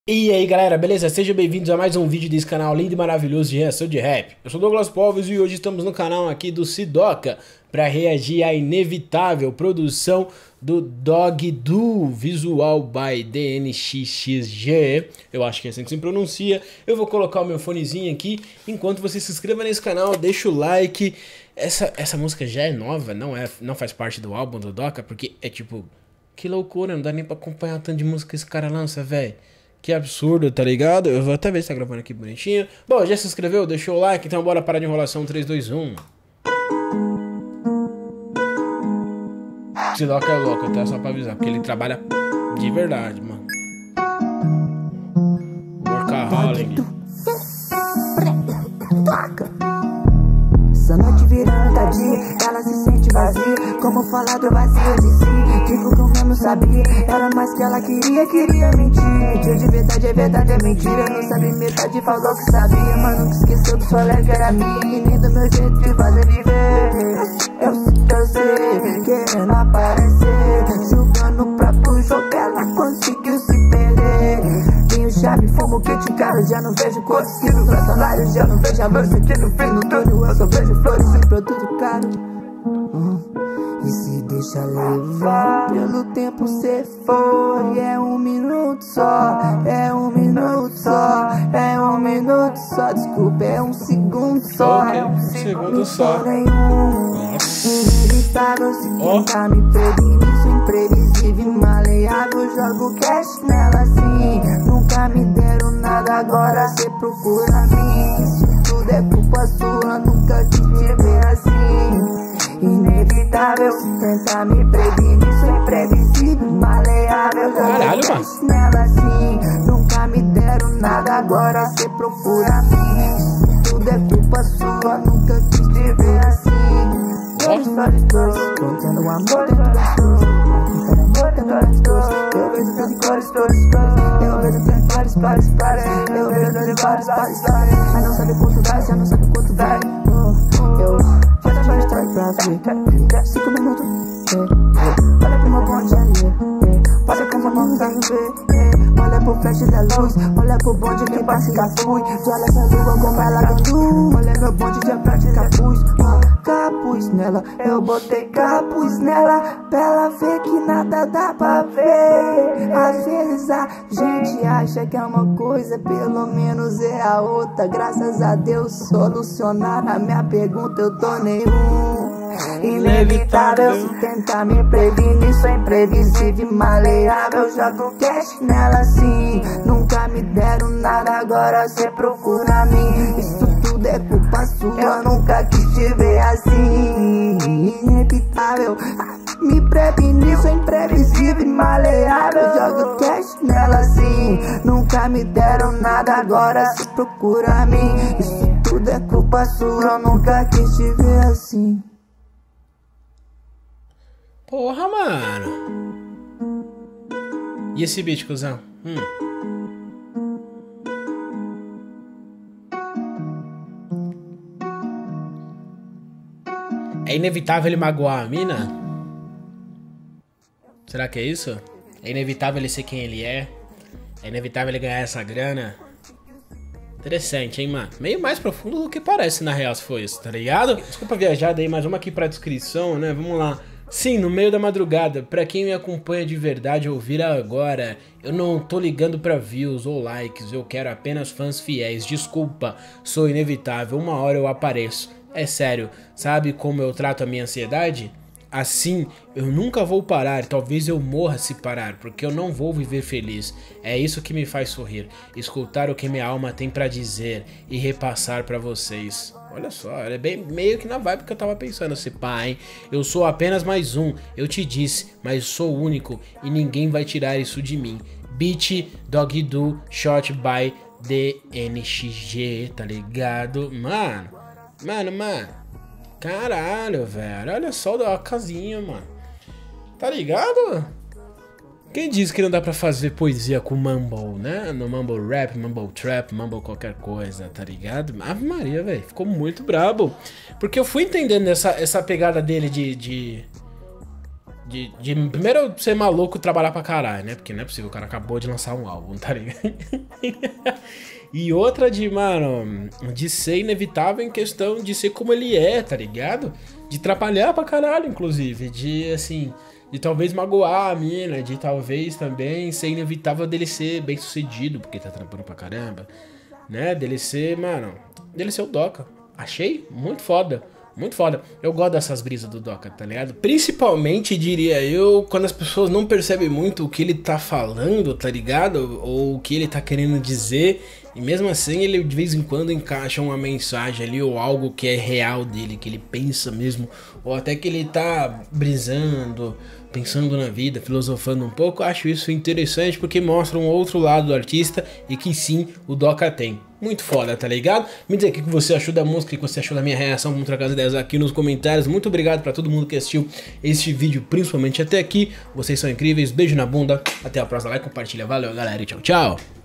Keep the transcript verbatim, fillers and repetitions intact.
E aí galera, beleza? Sejam bem-vindos a mais um vídeo desse canal lindo e maravilhoso de reação de rap. Eu sou Douglas Povos e hoje estamos no canal aqui do Sidoca para reagir à inevitável produção do Dog Do Visual by D N X X G. Eu acho que é assim que se pronuncia. Eu vou colocar o meu fonezinho aqui. Enquanto você se inscreva nesse canal, deixa o like. Essa, essa música já é nova, não, é, não faz parte do álbum do Doca, porque é tipo... Que loucura, não dá nem pra acompanhar o tanto de música que esse cara lança, velho. Que absurdo, tá ligado? Eu vou até ver se tá gravando aqui bonitinho. Bom, já se inscreveu? Deixou o like? Então bora parar de enrolação. Três, dois, um. Sidoca é louco, tá? Só pra avisar. Porque ele trabalha de verdade, mano. Workaholic. Essa noite virando tadinha, ela se sente vazia. Como falar do vazio de si, digo que eu mesmo sabia. Era mais que ela queria, queria mentir. Dia de verdade é verdade, é mentira. Não sabe metade, falou que sabia. Mas nunca esqueceu do solé que era minha. E nem do meu jeito de fazer viver. Eu sei que eu sei, querendo aparecer. Jogando o próprio jogo, ela conseguiu se perder. Tenho chave, fumo, kit, cara, já não vejo cores. Que no personagem já não vejo avanço. Aqui no fim do túnel eu só vejo flores e produto caro. Hum. E se deixa levar pelo tempo cê foi. É um minuto só, é um minuto só, é um minuto só. Desculpa, é um segundo só, Okay, é um segundo só. Nenhum. Inevitável se tentar me prevenir. Sou imprevisível, maleável. Jogo cash nela assim. Nunca me deram nada, agora cê procura mim. Isso tudo é culpa sua, nunca quis te ver assim. Inevitável se tentar me prevenir. Sou imprevisível, maleável. Caralho, mano. Nela assim. Nunca me deram nada, agora cê procura mim. Isso tudo é culpa sua, nunca quis te ver assim. Dois, dois, dois, contando o amor dentro das duas. Contando amor dentro das duas. Eu vejo tudo em cores, cores, cores. Eu vejo tudo em pares, pares, pares. Eu vejo tudo em pares, pares, pares. Mas não sabe quanto dá, já não sabe quanto dá. Eu já trabalho história pra ver. Cinco minutos, olha pro meu bonde ali. Olha como a mão tá no ver. Olha pro flash da luz. Olha pro bonde que passa e capuz. Olha essa lua como ela conduz. Olha meu bonde de prática capuz. Capuz nela, eu botei capuz nela. Pra ela ver que nada dá pra ver. Às vezes a gente acha que é uma coisa, pelo menos é a outra. Graças a Deus solucionar a minha pergunta, eu tô nenhum. Inevitável se tentar me prevenir. Sou imprevisível, maleável. Jogo cash nela assim. Nunca me deram nada, agora cê procura mim. Isso tudo é culpa sua, eu nunca quis te ver assim. Inevitável me prevenir. Sou imprevisível, maleável. Jogo cash nela assim. Nunca me deram nada, agora cê procura mim. Isso tudo é culpa sua, eu nunca quis te ver assim. Porra, mano. E esse beat, cuzão? Hum. É inevitável ele magoar a mina? Será que é isso? É inevitável ele ser quem ele é? É inevitável ele ganhar essa grana? Interessante, hein, mano? Meio mais profundo do que parece, na real, se for isso, tá ligado? Desculpa a viajada aí, mas vamos aqui pra descrição, né? Vamos lá. Sim, no meio da madrugada, pra quem me acompanha de verdade ouvir agora, eu não tô ligando pra views ou likes, eu quero apenas fãs fiéis, desculpa, sou inevitável, uma hora eu apareço. É sério, sabe como eu trato a minha ansiedade? Assim, eu nunca vou parar, talvez eu morra se parar, porque eu não vou viver feliz. É isso que me faz sorrir, escutar o que minha alma tem pra dizer e repassar pra vocês. Olha só, é bem meio que na vibe que eu tava pensando, esse pá, hein? Eu sou apenas mais um, eu te disse, mas sou único e ninguém vai tirar isso de mim. Beat Dog Do Shot by D N X G, tá ligado? Mano, mano, mano. Caralho, velho. Olha só a casinha, mano. Tá ligado? Quem disse que não dá pra fazer poesia com mumble, né? No mumble rap, mumble trap, mumble qualquer coisa, tá ligado? Ave Maria, velho. Ficou muito brabo. Porque eu fui entendendo essa, essa pegada dele de... de... De, de primeiro ser maluco e trabalhar pra caralho, né? Porque não é possível, o cara acabou de lançar um álbum, tá ligado? E outra de, mano, de ser inevitável em questão de ser como ele é, tá ligado? De atrapalhar pra caralho, inclusive. De, assim, de talvez magoar a mina, de talvez também ser inevitável dele ser bem sucedido, porque tá trampando pra caramba, né? Dele ser, mano, dele ser o Doca. Achei muito foda. Muito foda. Eu gosto dessas brisas do Doca, tá ligado? Principalmente, diria eu, quando as pessoas não percebem muito o que ele tá falando, tá ligado? Ou o que ele tá querendo dizer. E mesmo assim, ele de vez em quando encaixa uma mensagem ali, ou algo que é real dele, que ele pensa mesmo. Ou até que ele tá brisando, pensando na vida, filosofando um pouco. Acho isso interessante porque mostra um outro lado do artista e que sim, o Doca tem. Muito foda, tá ligado? Me diz aí o que você achou da música, o que você achou da minha reação, vamos trocar as ideias aqui nos comentários. Muito obrigado pra todo mundo que assistiu este vídeo, principalmente até aqui. Vocês são incríveis, beijo na bunda, até a próxima, like, compartilha, valeu galera e tchau, tchau!